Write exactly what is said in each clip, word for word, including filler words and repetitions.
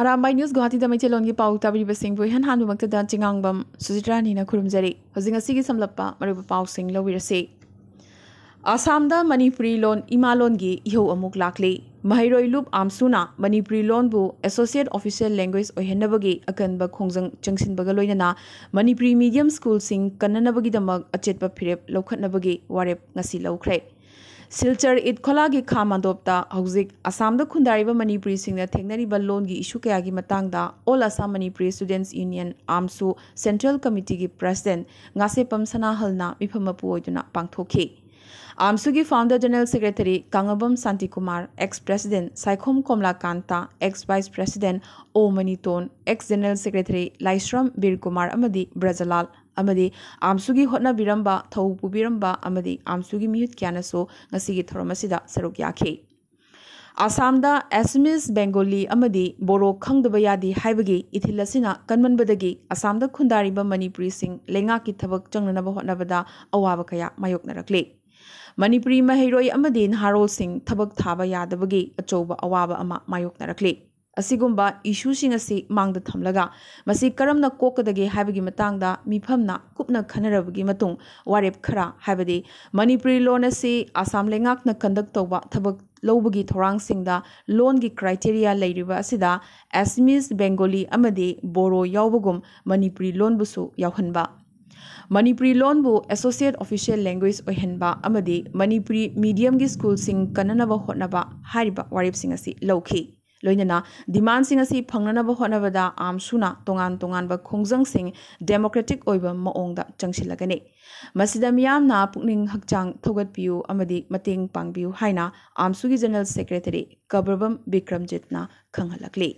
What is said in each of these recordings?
Arambai News Guwahati da Maichilon gi pau tabri basing bu han hanu makta da chingangbam Sujitra ni na khurumjari hojing asigi samlappa Manipuri Pao sing lawirase Assam da Manipuri lon imalon gi iho amuk lakli Mahairoi Lup Amsuna Manipuri lon bu Associate Official Language ohenabagi akanba khongjang changsinbaga loinana Manipuri Medium School sing kannanabagi damag achetpa phirep lokhatnabagi warep ngasi lawkhre Silchar it kolagi khamandopta hauzik Assam da khundariba Manipuri singna thengnariba loan gi issue kaya gi matangda All Assam Manipuri Students Union Amsu Central Committee gi President ngase pamsana halna mifamapu oiduna pangthokhi Amsu gi Founder General Secretary Kangabam Santi Kumar Ex President Saikhom Komla Kanta Ex Vice President O Maniton Ex General Secretary Laisram Bir Kumar amadi Brajalal amadi Amsugi hotna biramba thau pubiramba amadi Amsugi miyut kyanaso ngasigi thoromasida saruk yakhe Assam da Assamese Bengali amadi Boro khangdaba yadi haibagi ithilasina kanmanbadagi Assam da khundariba Manipuri sing lenga ki thabak changnanaba hotnabada awaba kaya mayoknarakle Manipuri Mahairoi amadi Nharol Singh thabak thaba yadabagi achoba awaba ama mayoknarakle Asigumba issue sing asi mangda thamlaga masi karamna kokadage haibagi matangda mifamna kupna khanarabagi matung warep khara haibadi Manipuri loan asi Assam lengakna conduct tawba thabak lobagi thorang singda loan gi criteria leiriba asida Assamese Bengali amadi Boro yawbagum Manipuri loan busu yawhanba Manipuri loan bu Associate Official Language ohenba amadi Manipuri Medium gi school sing kananaba hotnaba hariba warep sing asi lawkhi Loinana, demand sing asi pangnanaba hotnabada amsuna tongan tongan ba khongjang sing democratic oiba maongda changsilagani masida miyamna pukning hakchang thogat piu amadi mateng pangbiu haina amsugi General Secretary Kabarbam Bikramjitna khanghalakli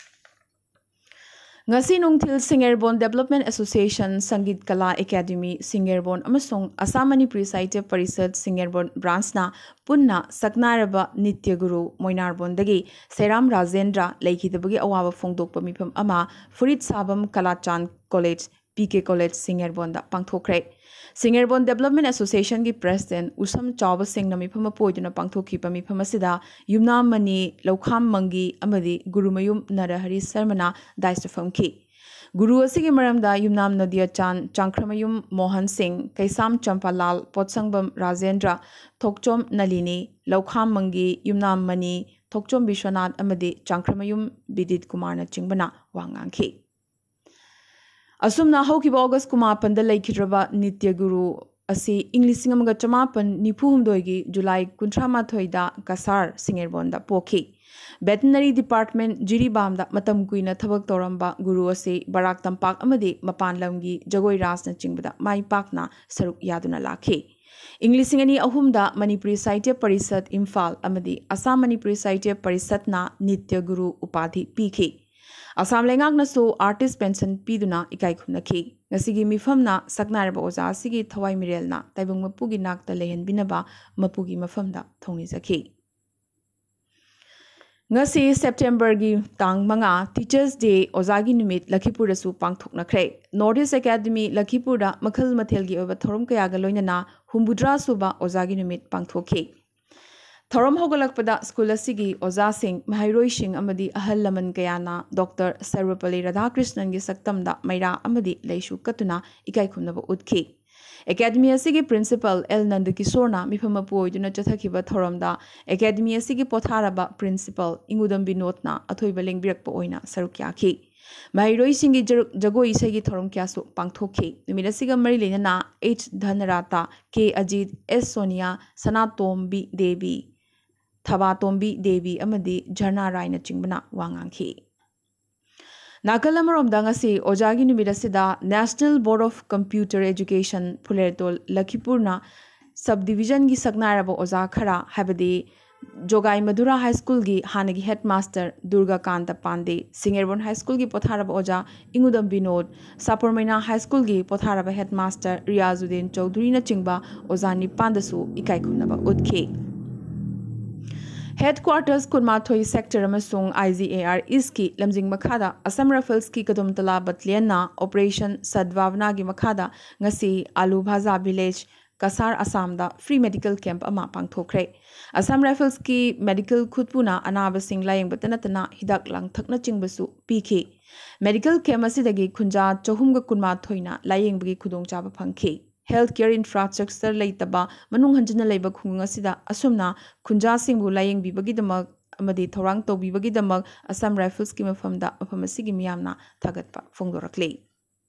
Ngasi nungthil Singerbon Development Association Sangit Kala Academy Singerbon amasong Assam Manipuri Sahitya Parishad Singerbon branch na punna saknaraba Nitya Guru Moinarbon dagi Seram Rajendra lekhidabagi awaba phongdokpa mifam ama Furit Sabam Kalachan College P K College Singerbon da pangthokre Singerbon Development Association gi President Usam Chawba Singh na mifam apoiduna pangthokhipa mifam asida Yumna Mani Laukham Mangi amadi Gurumayum Narahari Sarmana daistafamki Guru asigi maramda Yumnam Nadia Chan Changkramayum Mohan Singh Kaisam Champalal Potsangbam Rajendra Thokchom Nalini Laukham Mangi Yumnam Mani Thokchom Bishwanath amadi Changkramayum Bidit Kumar na chingbana wangangki Asumna haukiba August Kumapan da laikhidraba Nitya Guru asi English amaga chamapan nipuhumdoigi July kuntramathoi da Kasar Singerbon da pokhi Veterinary Department Jiribam da matam kuina thabak toramba Guru asi Barak Tampak amadi Mapan lamgi Jagoi Ras na chingbada mai pakna saruk yaduna lakhi English ani ahum da Manipuri Sahitya Parishad Imphal amadi Assam Manipuri Sahitya Parishad na Nitya Guru upadhi pikhi Assam lengak na so artist pension piduna ikai khumnakhi ngasigi mifamna saknaraba oza asigi thawai mirelna taibung mapugi nakta lehen binaba mapugi mafamda thongni zakhi ngasi September gi tang manga Teachers Day ozagi numit Lakhipur su pangthoknakhre Northeast Academy Lakhipur da makhal mathel gi oba thorom kaya ga loinana humbudra suba ozagi numit pangthokhi Thorom hogalakpada school asigi Oza Singh Mahairoi Singh amadi ahal laman kayana Doctor Sarvapalli Radhakrishnan gi saktamda Maira amadi leishu katuna ikai khumnaba utkhi Academy asigi Principal L Nandakisorna mifamapu oiduna chathakiba thoromda Academy asigi potharaba Principal Ingudam Binotna athoiba lengbirakpa oina sarukyakhi Mahairoi Singh gi jagoi isagi thorom kyasu pangthokhi numilasiga mari lenana H Dhanarata K Ajit S Sonia Sanatombi Devi Thabatombi Devi amadi Jharna Rai na chingbana wangangki Nakalamarom dangasi ojagi numidasida National Board of Computer Education Pulertol Lakhipurna Subdivision gi saknaraba oza khara habadi Jogai Madura High School gi hanagi headmaster Durga Kanta Pande Singerbon High School gi potharaba oja Ingudam Binod Sapormaina High School gi potharaba headmaster Riazuddin Chaudhuri na chingba oja nipandasu ikai khunaba utkhe Headquarters Kunmathoi Sector amasung I Z A R Iski lamjing makhada Assam Rifles ki Kadumtala Battalion na Operation Sadvavna gi makhada ngasi Alu Bhaza Village Kasar Assamda free medical camp ama pangthokre. Assam Rifles ki medical khutpuna anaba sing layeng batanatana hidak lang thakna chingbasu piki. Medical camp asidagi khunja chohumga kunma thoina layeng bagi khudong chaba phangki. Healthcare infrastructure leitaba manung hanjana leiba khunga asida asumna khunja singbu layeng bibagi damak amadi thorang tawbibagi damak Assam Rifles ki mafamda mafam asigi miyamna thagatpa phongdorakle.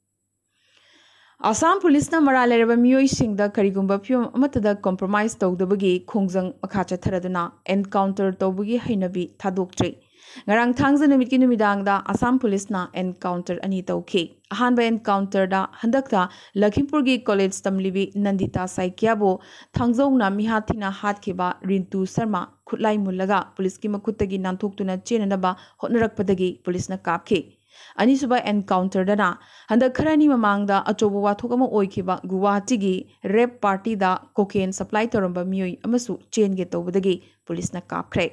Assam Police na mara leraba miyoi singda karigumba pyum amatada compromise tawdabagi khongjang makhacha tharaduna encounter tawbagi hainabi thadoktre. Ngarang thangza numit ki numidangda Assam Police na encounter ani tawkhe. Ahanba encounter da handakta Lakhimpur gi college tamlibi Nandita Saikyabo thangzongna mihathina hatkhiba Rintu Sharma khutlai mullaga police ki makuttagi nanthokuna chenanaba hotnarakpadagi police na kapkhe. Anisuba encounter dana handak kharani mamangda achobo wathok ama oikhiba Guwahati gi rap party da cocaine supply toramba miyoi amasu chenge tawbadagi police na kapkhre.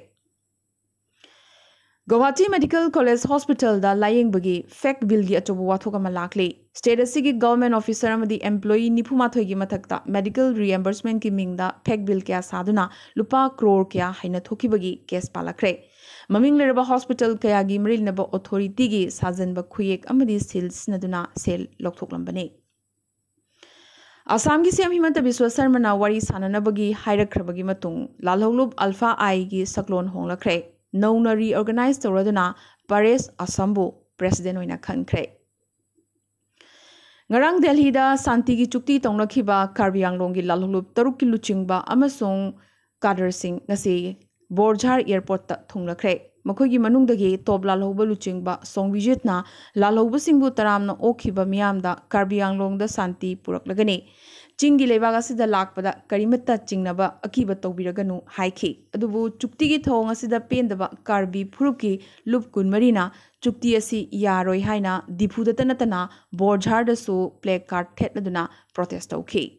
Guwahati Medical College Hospital da layeng bagi fake bill gi achobo wathok ama lakle. State asigi government officer amadi employee nipumathoi gi mathakta medical reimbursement ki mingda fake bill kya saduna lupa crore kya haina thokibagi case palakre. Maming leraba hospital kaya gi mrilnaba authority gi sajanba khuyek amadi sales naduna sel lokthoklam Assam gi C M Himanta Biswa Sarma na wari sananabagi hairakhrabagi matung lalholub alpha I gi saklon honglakre nauna reorganize tawraduna Pares Assambu president oina khankhre. Ngarang Delhi da santi gi chukti tongnakhiba Karbi Anglong gi lalholub taruk ki luchingba amasong Kader Singh ngasi Borjhar airport ta thunglakre. Makogi manungdagi top lalhoba luchingba Songwijitna lalhoba singbu taramna okhiba miyamda Karbi Anglong da santi puraklagani. Chingi lebaga sida lakpada karimata chingnaba akiba tawbiraganu haikhi. Adubu chukti gi thong asida pendaba Karbi phuruki lup kunmarina chukti asi yaroi haina diphudatana tana Borjhar da su plague card thetladuna protest tawkhi.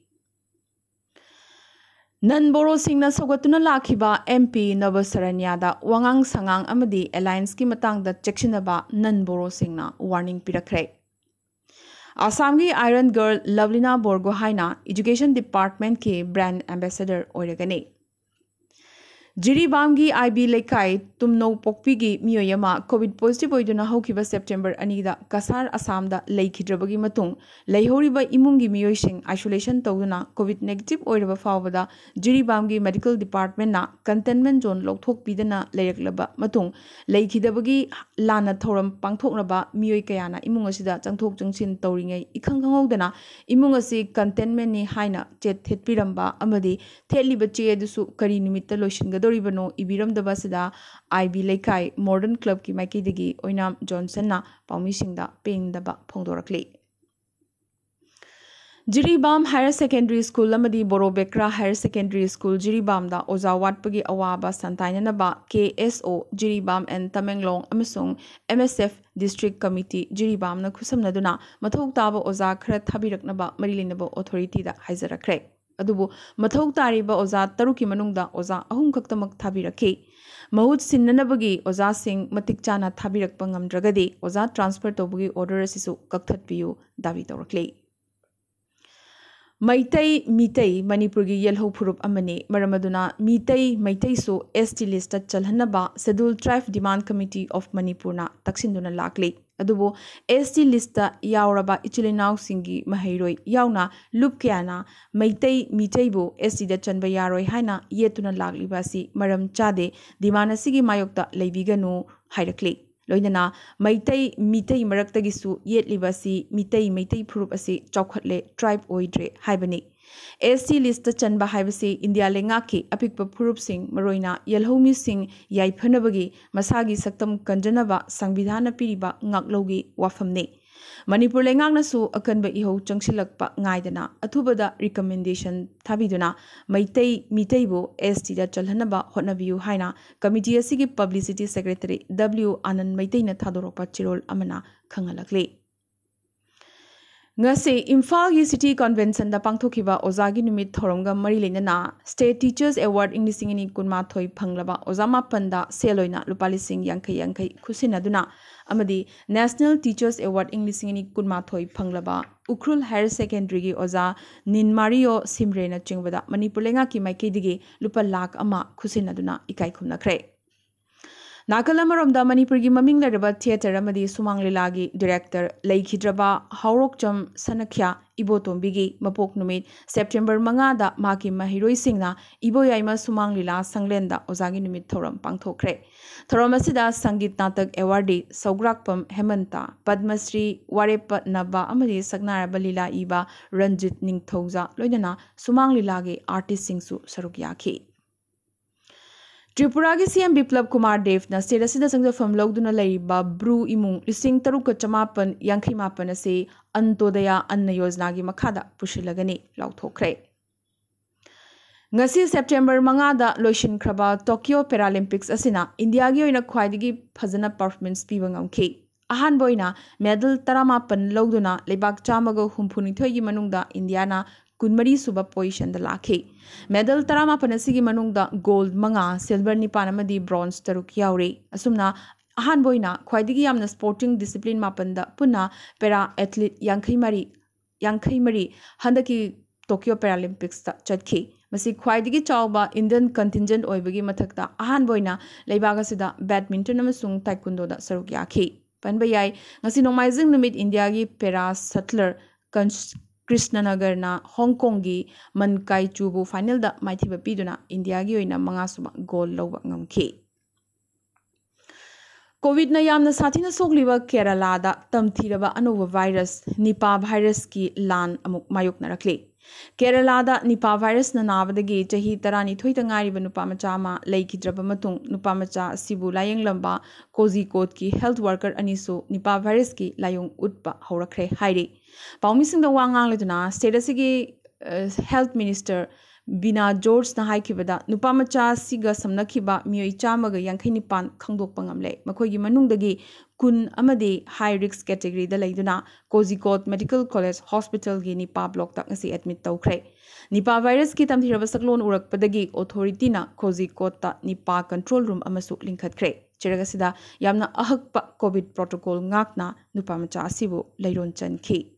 Nanboro Singna Sogatuna Lakiba M P Navasaranyada Wangang Sangang Amadi Alliance ki matang da Chekshinaba Nanboro Singna warning pirakre. Assamgi Iron Girl Lovelina Borgo Haina Education Department ki brand ambassador oiragani. Jiribamgi I B Lekai Tumno Pokpigi Miyoyama COVID positive oiduna hokiba September anida Kasar Assamda Leikidrabagi Matung Leihoriba Imungi Miyoising isolation tawduna COVID negative oiraba fawbada Jiribamgi Medical Department na containment zone lokthok pidana leyaklaba matung Leikidabagi lana thoram pangthoknaba miyoi kayana imung asida changthok changsin tawringai ikhang khanghodana imung asi containment ni haina chet thetpiramba amadi thetliba che dusu kari nimitta loisingada Doribano Ibiram the Basida, I B Lekai, Modern Club ki Makidigi, Oinam Johnson na Paumisingda, paying the Pondorakli. Jiribam Higher Secondary School Lamadi Boro Bekra Higher Secondary School Jiribam da Oza Watpagi Awaba Santainanaba K S O Jiribam and Tamenglong Amasung M S F District Committee Jiribam na Kusam Naduna Matok Taba Oza Krat Habiraknaba Marilinabo Authority da Haizarakre. Adubu mathau tariba oza taruki manungda oza ahum khaktamak thabirakhe mahut sinnanabagi oza sing matik chana thabirakpa ngamdragadi oza transfer tawbagi order asisu kakthatpiyu dabi tawrakle Maitai Mitai Manipuri Yelho Purup Amane Maramaduna Mitai Maitai so S T list chalhanaba Scheduled Tribe Demand Committee of Manipurna Taksinduna Lakle Adubo S T lista yauraba ichilinau singi mahairoi yauna lupkiana Maitai Mitaibo S T da chanba yaroi haina yetuna laglibasi maram chade dimana sigi mayokta leibiganu hairakle Loinana Maitai Mitai Maraktagisu yet libasi Mitai Maitai Purup asi Chokhatle tribe oidre haibani S T list chanba haibasi India lengaki apikpa Purup Singh Maroina Yelhomi Singh Yaipanabagi Masagi Saktam Kanjanaba Sangbidhana Piriba Ngaklogi Wafamne Manipur lengangnasu akanba iho changsilakpa ngaidana athubada recommendation thabiduna Maitai Mitaibo S T da chalhanaba hotnabiyu haina committee asigi publicity secretary W Anand Maitai na thadoropa chirol amana khangalakle ngase Imphal gi City Convention da pangthokiba Ozagi Numit Thoromga Mari Lenana State Teachers Award English Ingini Kunma Thoi Phanglaba Ozama Panda Seloina Lupali Singh Yankai Yankai Kusinaduna Amadi National Teachers Award English Ingini Kunma Thoi Phanglaba Ukrul Higher Secondary gi Oza Nin Mario Simrena Chingwada Manipulenga ki Maiki digi Lupa Lak Ama Kusinaduna Ikai Kumnakre Nakalamaramda Manipuri Maming Laraba Theatre Amadi Sumang Lilagi Director Laikhidraba Haurokcham Sanakya Ibotombigi Mapok Numit September Mangada Maki Mahiroi Singna Ibo Yaima Sumang Lila Sanglenda Ozagi Numit Thoram Pangthokre Thoramasida Sangit Natak Awardee Saugrakpam Hemanta Padmasri Warepat Naba Amadi Sagnaraba Lila Iba Ranjit Ningthouza Loinana Sumang Lilagi Artist Singsu Sarukyaki Tripura ki C M Biplab Kumar Dev na state asida sangjafam lawduna laiba Bru imung lising taruk chamapan yankhi mapan ase Antodaya Anna Yojana gi makhada pushilagani lauthokre ngasi September mangada loishin kraba Tokyo Paralympics asina India gi oina khwaidigi phajana performance piba ngamkhi ahan boina medal taramapan lawduna lebak chamaga humphunithoi gi manungda Indiana Kunmari Suba position the Laki. Medal Tarama Panasigi Manungda Gold Manga, Silver Nipanamadi Bronze Taruk Yauri. Asumna Ahan Boina, Quaidigi Amna Sporting Discipline Mapanda, Puna, Para Athlete Yankai Mari, Yankai Mari, Handaki Tokyo Paralympics Chatki. Masi Quaidigi Chauba, Indian contingent Oibagi Matakta, Ahan Boina, Leibagasida, Badminton Amasung Taekwondo da Sarukyaki. Panbayai, Nasinomizing Numit Indiagi Para Sutler, Krishnanagar na Hong Kong gi Mankai Chubu final da maithiba piduna India gi oina manga suba goal lawba ngamki Covid na yamna sathina sogliba Kerala da tamthiraba anova virus Nipah virus ki lan amuk mayok narakli Kerala da Nipah virus na nabadagi chahi tarani thoita ngariba nupa macha ma laikhidraba matung nupa macha sibu layeng lamba Kozhikode ki health worker anisu Nipah virus ki layong utpa horakre hairi Paumising the Wangang Leduna, Statusigi Health Minister Bina George Nahaikibada, Nupamacha Siga Samnakiba, Mui Chamaga Yankinipan, Kangdok Pangamle, Makogi Manungdagi, Kun Amadi, High Risk Category, the Laiduna, Kozhikode Medical College Hospital, Nipah Block Takasi admit Tokre. Nipah virus Kitam Hirabasaklon Urak Padagi, Authority na Kozhikode Nipah Control Room Amasuk Linkat Kre. Cheragasida, Yamna Ahakpa COVID Protocol Ngakna, Nupamacha Sibu, Lairon Chanki.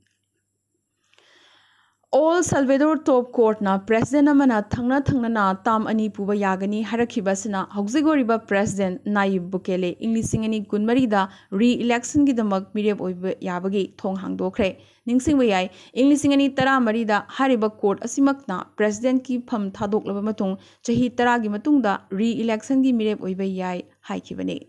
All Salvador Top Court na President Amana Thangna Thangna na Tam Ani Puba Yagani Harakibasina Hogzigoriba President Nayib Bukele Inglisingani Kunmarida re-election Gidamak Mirab Oiba Yabagi Thong Hangdokre Ningsing Wayai Inglisingani Tara Marida Hariba Court Asimakna President Ki Pam Thadok Labamatung Chahi Taragi Matungda re-election Gi Mirab Oiba Yai Haikibane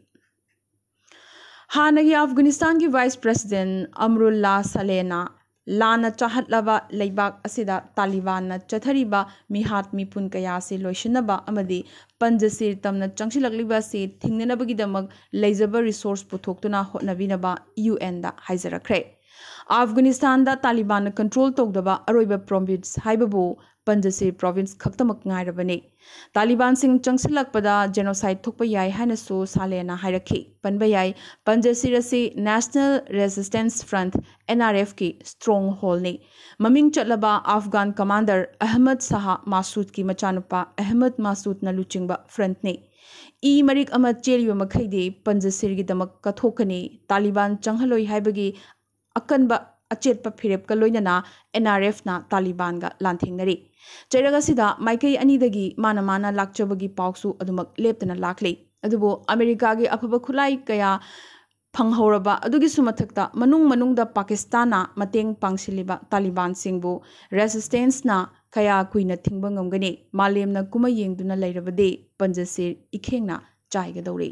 Hanagi Afghanistan Ki Vice President Amrullah Saleh Lana Chahat Lava Laibak Asida Taliban na Chathariba Mihat Mipun Kaya se Loishanaba Amadi Panjasir Tamna Changshilakliba se Thingnabagidamag Lazaba Resource Putoktuna Hotnavinaba U N da Haizarakre. Afghanistan da Taliban control Togdaba Aroiba province Haibabu Panjasir province Khaktamak Ngairabane. Taliban sing Changsilakpada genocide Tokpayai Hanasu Salena Hairaki. Panbayai Panjasir se National Resistance Front N R F ki stronghold ne. Maming Chatlaba Afghan commander Ahmad Saha Masood ki machanupa Ahmad Masood na luchingba front ne. E Marik Ahmad Cheliwa Makhaide Panjasir gi damak kathokani Taliban Changhaloi Haibagi Akanba Achetpa Phirep Kaloinana N R F na Taliban ga Lanthingnari. Cheragasida Maikai Anidagi Mana Mana Lakchabagi Pausu Adumak Leptana Lakli. Adubo America gi Apaba Kulai Kaya Panghoraba Adugi Sumatakta Manung Manungda Pakistana Mateng Pangsiliba Taliban Singbu Resistance na Kaya Kuina Tingbangam Malem na Kumayeng Duna Lairabade Panjasir Ikengna Jaigadori.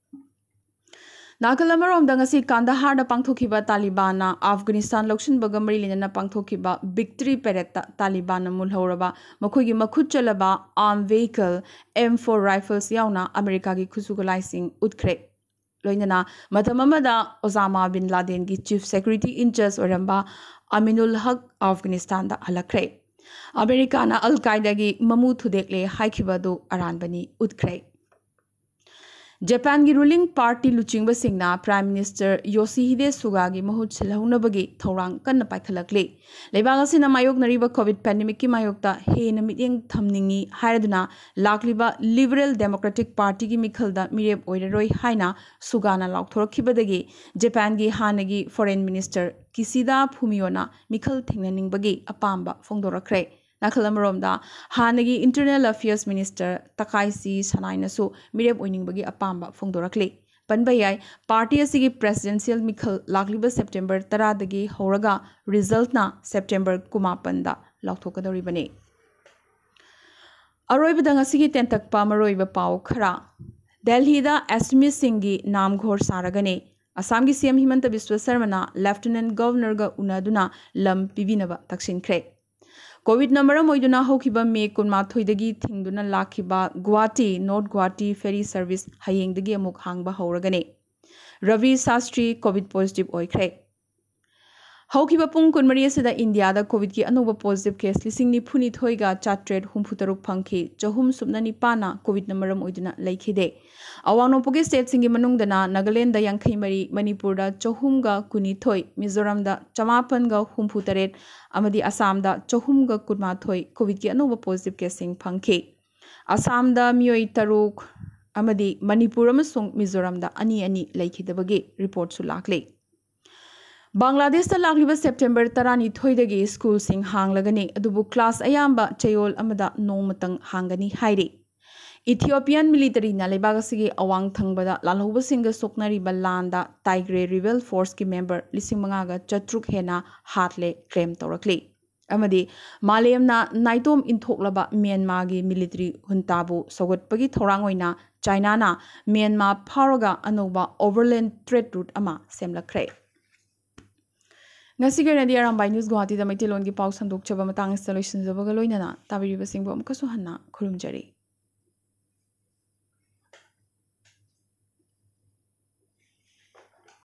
Nakalamarom dangasi Kandahar da pangthokiba Taliban na Afghanistan Lokshin Bagamari Lina pangthokiba Victory Parade Taliban na mulhoraba Makogi Makhut Chalaba armed vehicle M four rifles yauna America gi Khusugalai Utkre Loinana Matamamada Osama bin Laden gi Chief Security in charge Oramba Aminul Haq Afghanistan da halakre America na Al Qaeda gi Mamu Thudekle Haikibadu Aranbani Utkre Japan gi ruling party luchingba singna Prime Minister Yoshihide Suga gi mahut silhaunabagi thorang kanna paikhalakle leibang asina mayok nariba COVID pandemic ki mayokta hena mityeng thamningi hairaduna lakliba Liberal Democratic Party gi mikhalda mirep oiraroi haina Sugana laukthorkhibadagi Japan gi hanagi Foreign Minister Kishida Fumio mikhal thengnaningbagi apamba phongdorakre Nakalamaromda hanagi Internal Affairs Minister Takaisi Sanainasu mirep oiningbagi apamba phongdorakle panbayai party asigi presidential mikhal lakliba September tara dagi horaga result na September kumapanda lauthokadoribane aroibada ngasigi tentakpa maroiba pau khara Delhi da Asmi Singhi namghor saragane Assam gi C M Himanta Biswa Sarmana Lieutenant Governor ga unaduna lam pibinaba taksinkhre COVID number moiduna hokiba me kunma thoidagi thingduna lakhiba Guwahati North Guwahati ferry service hayengdagi amuk hangba horagane Ravi Sastri COVID positive oikhre Hokiba pung kunmari asida India da COVID ki anuba positive case lising ni phuni thoiga chatred humputaruk phangki chahum subna ni pana COVID number moiduna laikhide Awang Nopoge state singi manungdana Nagaland da yankhai mari Manipur da chahum ga kuni thoi Mizoram da chamapan ga humputaret amadi Assam da chahum ga kunma thoi COVID ki anuba positive case sing phangki Assam da mioi taruk amadi Manipur amasung Mizoram da ani ani laikhidabagi report su lakle Bangladesh ta lakliba September tarani thoidagi school sing hanglagani adubu class ayamba chayol amada nongmatang hangani haire Ethiopian military na lebagasigi awang thangbada lalhoba singa soknari balanda Tigray rebel force ki member lising mangaga chatruk hena hatle claim torakli amadi malayamna naitom inthoklaba Myanmar gi military huntabu sogatpagi thorangoina China na Myanmar pharaga anoba overland trade route ama semlakre Ngasi garandi Arambai News Guwahati da Maitelon gi pau sandok chaba matang installation zabaga loinana tabiriba singbo amkaso hanna khurumjari